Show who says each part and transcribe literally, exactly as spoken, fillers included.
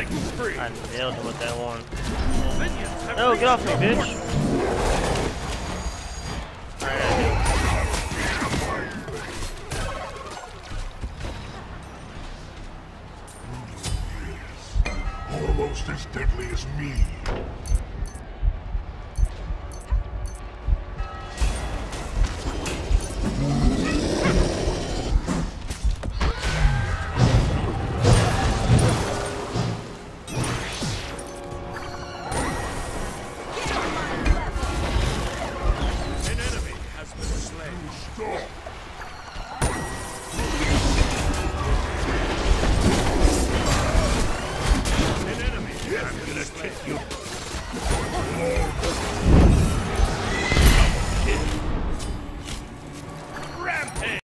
Speaker 1: Killing spree.
Speaker 2: I nailed him with that one.
Speaker 1: Minions have
Speaker 2: No, get off me, bitch.
Speaker 1: reached
Speaker 3: Almost as deadly as me.